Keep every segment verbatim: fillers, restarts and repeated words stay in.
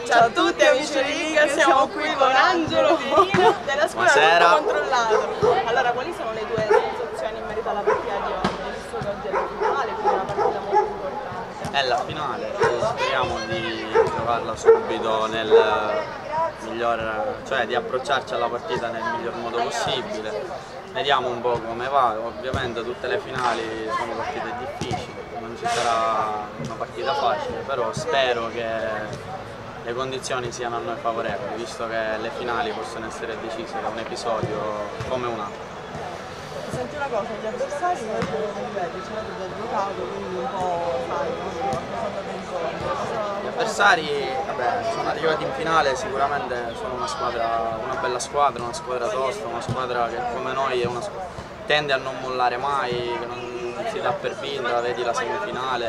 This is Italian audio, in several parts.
Ciao a tutti amici di League, siamo qui con Angelo Pierino della scuola Tutto Controllato. Allora, quali sono le tue sensazioni in merito alla partita di oggi? Visto che oggi è la finale, quindi è una partita molto importante. È la finale, speriamo di giocarla subito nel miglior, cioè di approcciarci alla partita nel miglior modo possibile. Vediamo un po' come va, ovviamente tutte le finali sono partite difficili, non ci sarà una partita facile, però spero che le condizioni siano a noi favorevoli, visto che le finali possono essere decise da un episodio come un altro. Senti una cosa, gli avversari noi come vedi, ci hanno già giocato, quindi un po' sai, cosa andate incontro. Gli avversari, vabbè, sono arrivati in finale, sicuramente sono una squadra, una bella squadra, una squadra tosta, una squadra che come noi è una, tende a non mollare mai, che non si dà per vinta, vedi la semifinale.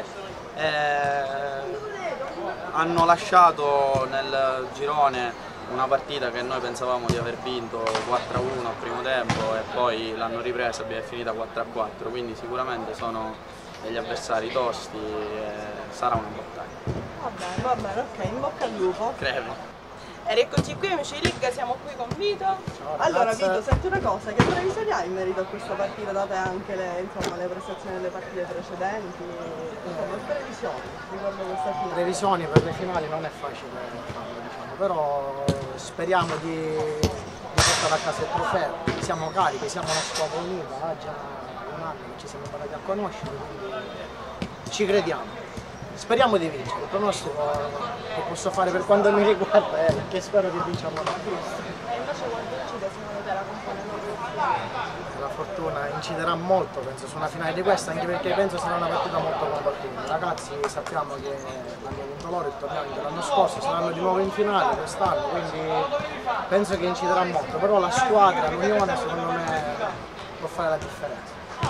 E hanno lasciato nel girone una partita che noi pensavamo di aver vinto quattro a uno al primo tempo e poi l'hanno ripresa e è finita quattro a quattro, quindi sicuramente sono degli avversari tosti e sarà una battaglia. Va bene, va bene, ok, in bocca al lupo. Credo. E rieccoci qui amici di League, siamo qui con Vito. Ciao, allora grazie. Vito, senti una cosa, che previsioni hai in merito a questa partita, date anche le, insomma, le prestazioni delle partite precedenti? Insomma, previsioni riguardo questa finale? Previsioni per le finali non è facile farlo, diciamo, però speriamo di, di portare a casa il trofeo. Siamo carichi, siamo una squadra unita, ha già un anno che ci siamo imparati a conoscere, quindi ci crediamo. Speriamo di vincere, il pronostico che posso fare per quanto mi riguarda è che spero che vinciamo noi. E invece quanto incide secondo te la componente? La fortuna inciderà molto, penso, su una finale di questa, anche perché penso sarà una partita molto combattuta. I ragazzi sappiamo che hanno vinto loro il torneo anche l'anno scorso, saranno di nuovo in finale quest'anno, quindi penso che inciderà molto, però la squadra, l'unione secondo me può fare la differenza.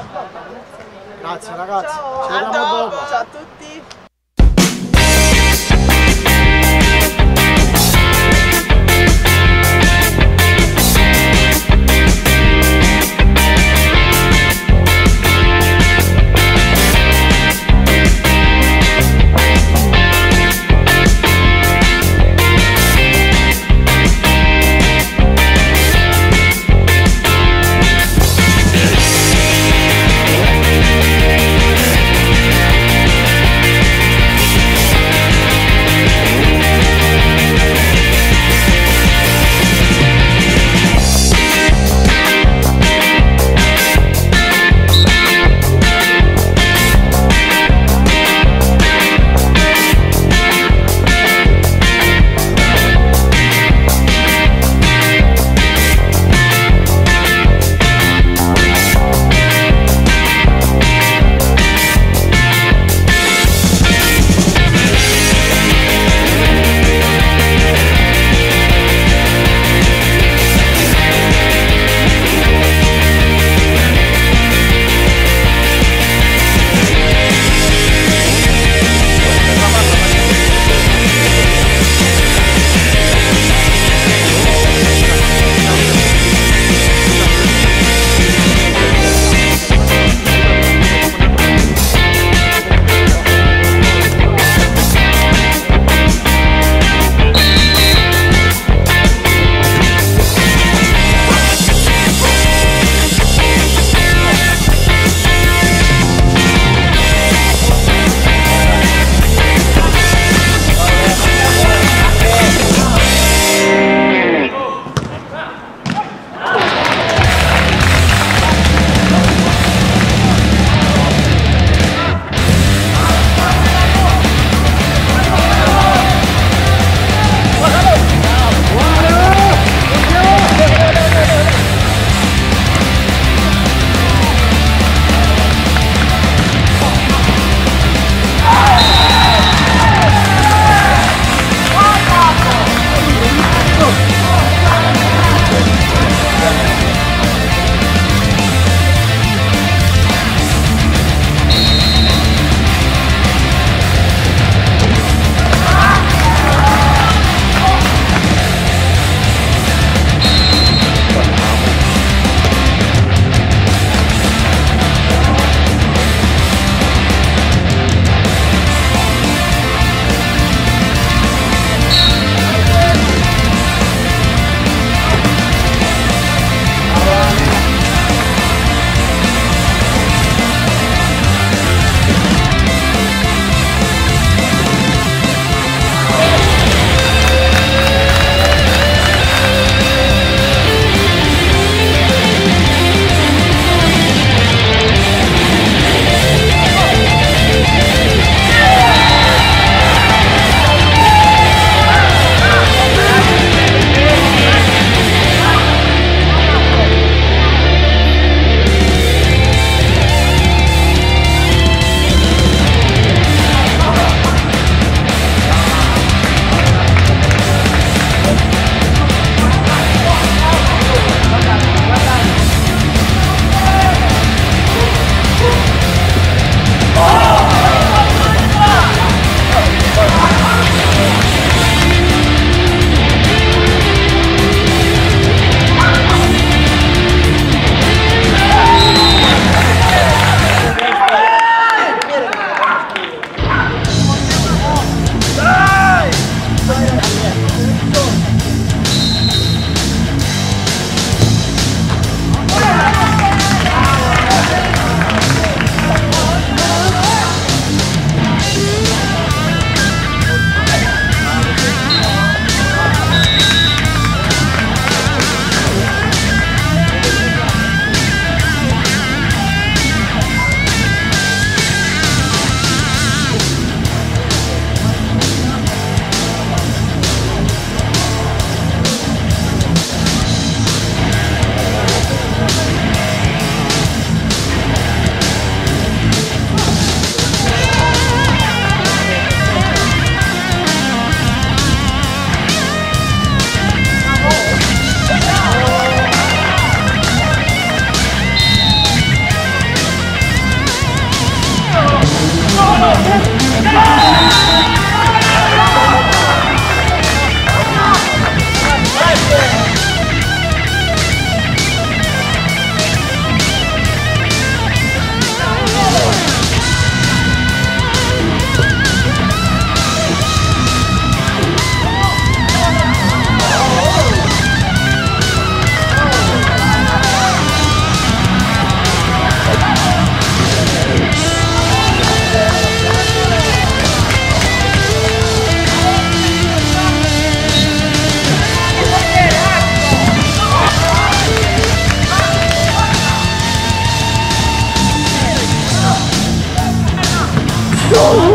Grazie ragazzi, Ciao, ci vediamo dopo. Ciao a tutti.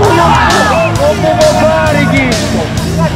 Non devo fare questo!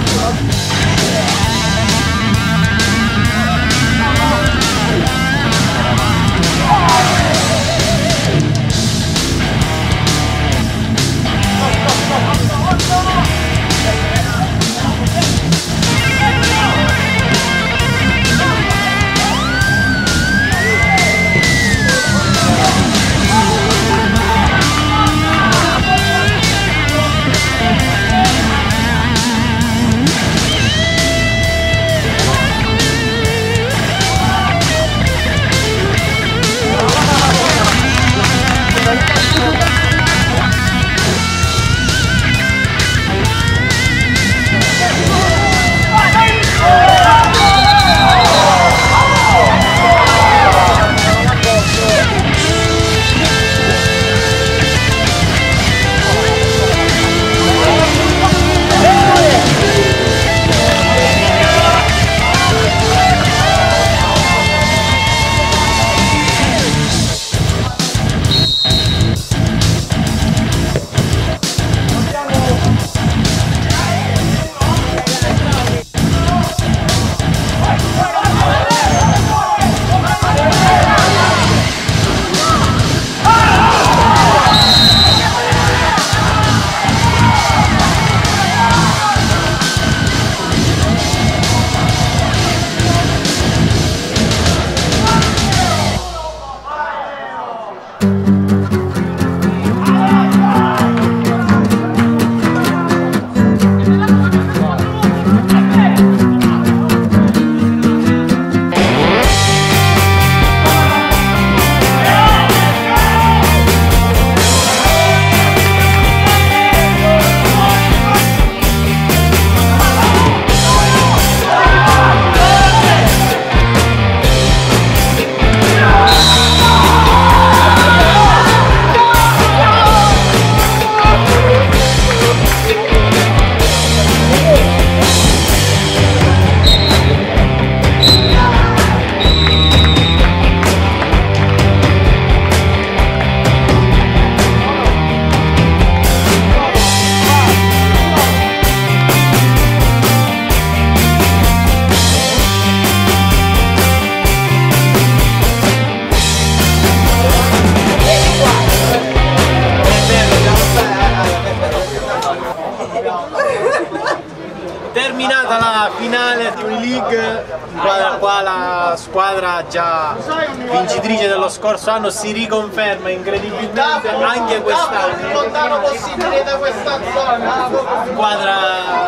Terminata la finale di Unileague, qua, qua la squadra già vincitrice dello scorso anno si riconferma incredibilmente anche quest'anno. Lontano possibile da questa zona. Squadra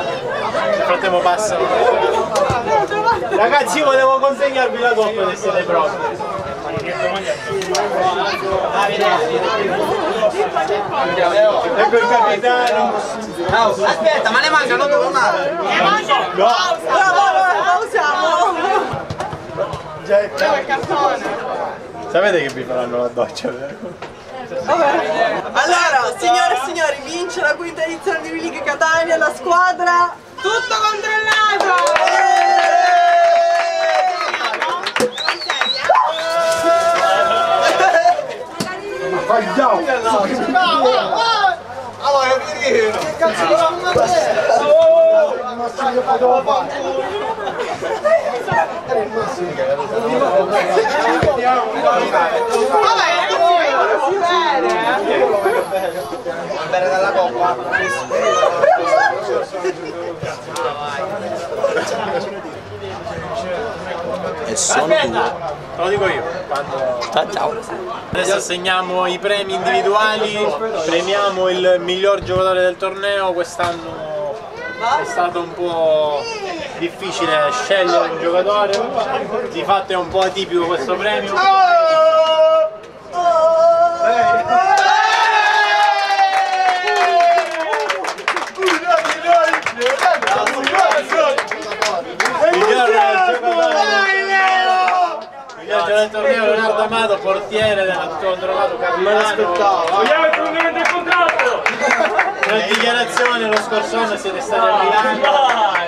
nel frattempo passano. Ragazzi, io volevo consegnarvi la coppa se siete pronti. Ecco il capitano. Aspetta, ma ne mancano due male. No. Pausiamo. Dove il cartone? Sapete che vi faranno la doccia? Vabbè. Allora, signore e signori, vince la quinta edizione di Unileague Catania, la squadra tutto controllato! Sbagliamo! Allora, che cazzo di Bere dalla coppa. E sono Aspetta, te lo dico io. Quando... ciao ciao. Adesso assegniamo i premi individuali, premiamo il miglior giocatore del torneo. Quest'anno è stato un po' difficile scegliere un giocatore, di fatto è un po' atipico questo premio. Del torneo Leonardo Amato, portiere del controllato Carmelo. Vogliamo il prolungamento del contratto! Una dichiarazione, lo scorso anno siete stati a Milano,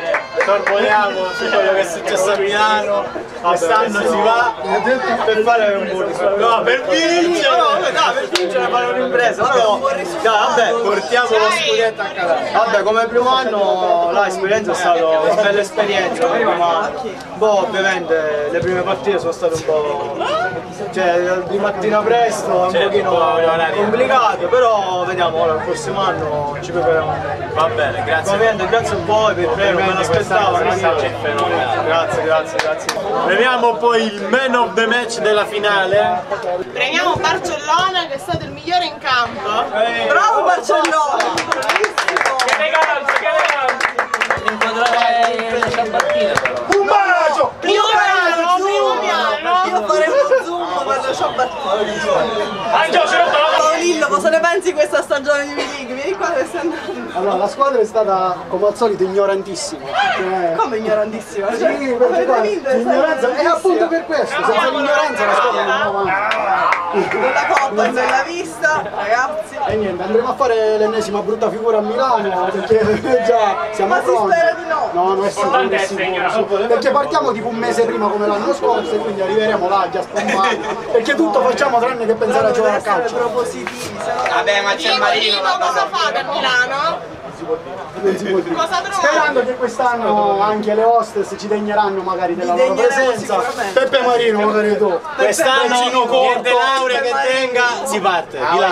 sorvoliamo su quello che è successo a Milano. Quest'anno si va per fare un buon risultato. No, per vincere! No, no, per vincere fare un'impresa. No, vabbè, portiamo lo scudetto a casa. Vabbè, come primo anno l'esperienza è stata una bella esperienza, ma boh, ovviamente le prime partite sono state un po'. Cioè di mattina presto è un pochino complicato, però vediamo ora il prossimo anno ci prepariamo meglio. Va bene, grazie. Ovviamente grazie a voi per il premio, me l'aspettavo. Grazie, grazie, grazie. Premiamo poi il man of the match della finale. Premiamo Barcellona che è stato il migliore in campo. Bravo Barcellona! Bravissimo! Che eleganza, che eleganza! inquadrare la ciabattina però. Un bacio! Primo piano, primo piano! Io farei uno zoom per la ciabattina. Angelo, ce l'ho fatto! Paolillo, cosa ne pensi di questa stagione di V-League? Vieni qua dove stai andando. Allora, la squadra è stata come al solito ignorantissima. Cioè... Come ignorantissima? Sì, perché qua l'ignoranza è appunto per questo, senza l'ignoranza la squadra non va avanti. La coppa è bella vista, ragazzi. E niente, andremo a fare l'ennesima brutta figura a Milano perché già siamo Ma si pronti. spera di no. No, non è stato sicuro. Perché partiamo tipo un mese prima come l'anno scorso e quindi arriveremo là già spompati. Perché tutto facciamo tranne che pensare a giocare a calcio. Propositivi, se no... Vabbè, ma c'è Marino. Cosa fate a Milano? Non si può dire. Cosa trovate? Sperando che quest'anno anche le hostess ci degneranno magari della loro degneremo presenza. sicuramente. Peppe Marino, magari tu. Quest'anno Beccino niente corto. laurea che tenga, si parte. Di là.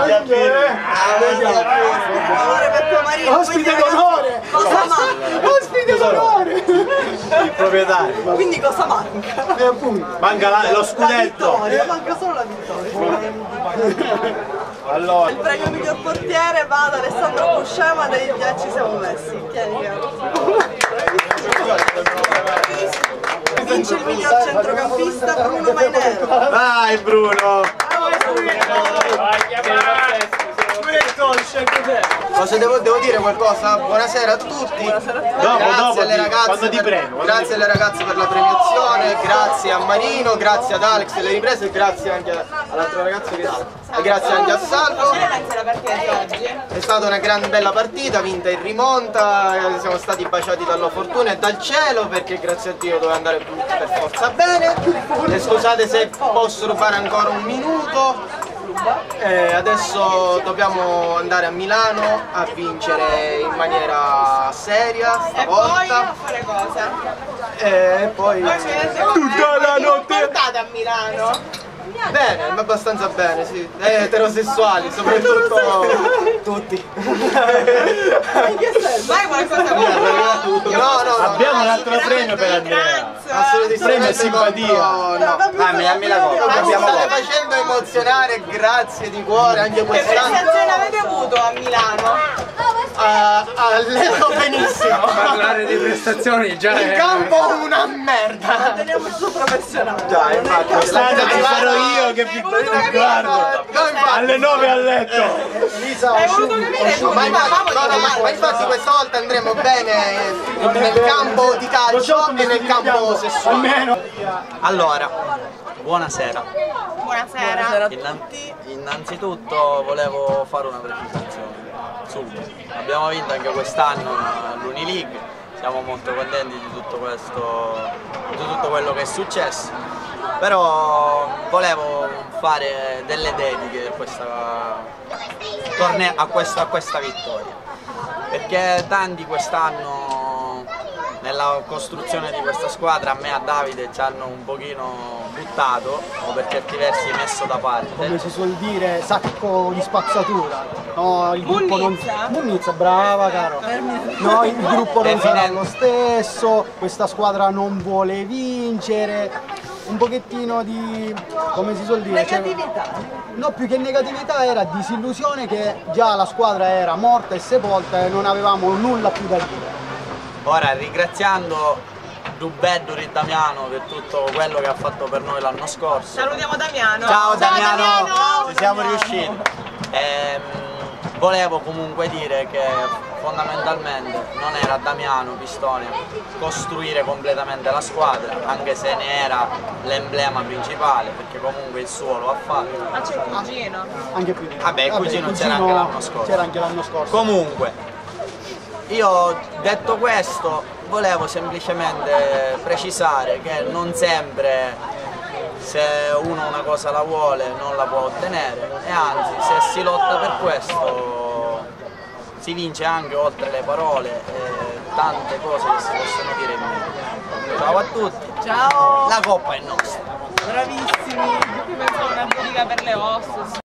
Amore Peppe Marino. Ospite quindi, d'onore! Cosa manca? Ospite d'onore! Il proprietario. Quindi cosa manca? E appunto. Manca la- lo La scudetto. vittoria, manca solo la vittoria. Allora, Il premio miglior portiere va ad Alessandro Buscema dei Già ci siamo messi. Tieni, vince il miglior centrocampista Bruno Mainero. vai Bruno. Cosa devo, devo dire qualcosa? Buonasera a tutti. Dopo, grazie dopo alle ti- ragazze quando ti per, prendo, quando grazie ti- alle ragazze per la premiazione, grazie a Marino, grazie ad Alex e le riprese e grazie anche all'altro ragazzo che e grazie anche a Salvo. Cosa ne pensi della partita di oggi? È stata una gran bella partita, vinta in rimonta, eh, siamo stati baciati dalla fortuna e dal cielo perché grazie a Dio doveva andare per forza bene. E scusate se posso rubare ancora un minuto. Eh, adesso dobbiamo andare a Milano a vincere in maniera seria E poi a stavolta fare cosa? e poi Voi ci vedete tutta la notte portate a Milano? bene, ma abbastanza bene, sì, eh, eterosessuali soprattutto tutti. Vai qualcosa con No, no, no, Abbiamo un altro premio per Andrea. assolutamente Premio simpatia. no, no. Dammi, dammi la coppa, Mi abbiamo state coppa. facendo emozionare, grazie di cuore anche Che quest'anno. prestazione avete avuto a Milano? Ha ha letto benissimo. Parlare di prestazioni già Il è... campo una merda. Teniamo tutto professionale. Già, infatti, Quest'anno ci farò io che vi guardo. No, infatti. Alle nove a letto. Lisa, Hai asciughi- voluto capire asciughi- Ma come infatti, no, no, ma- ma infatti questa volta andremo bene nel campo di calcio e nel campo sessuale. Allora, buonasera. Buonasera. Innan- innanzitutto volevo fare una precisazione. Subito. Abbiamo vinto anche quest'anno l'Unileague, siamo molto contenti di tutto questo, di tutto quello che è successo. Però volevo fare delle dediche a questa, torneo, a questa, a questa vittoria. Perché tanti quest'anno nella costruzione di questa squadra, a me e a Davide, ci hanno un pochino buttato o per certi versi messo da come parte. si suol dire, sacco di spazzatura. No, il gruppo non... Munnizza? Munnizza, brava caro. No, il gruppo non sarà Definendo. lo stesso, questa squadra non vuole vincere. Un pochettino di, come si suol dire, cioè- Negatività. no, più che negatività era disillusione che già la squadra era morta e sepolta e non avevamo nulla più da dire. Ora, ringraziando Dubeddu e Damiano per tutto quello che ha fatto per noi l'anno scorso. Salutiamo Damiano. Ciao Damiano, Damiano. ci siamo riusciti. Ehm, volevo comunque dire che fondamentalmente non era a Damiano Pistone costruire completamente la squadra, anche se ne era l'emblema principale, perché comunque il suo lo ha fatto. Ma c'è il cugino. Anche più di Vabbè, il cugino c'era anche l'anno scorso. C'era anche l'anno scorso. Comunque, io detto questo volevo semplicemente precisare che non sempre se uno una cosa la vuole non la può ottenere e anzi se si lotta per questo si vince anche oltre le parole e tante cose che si possono dire in meglio. Ciao a tutti! Ciao! La coppa è nostra! Bravissimi! Pensavo una dedica per le hostess.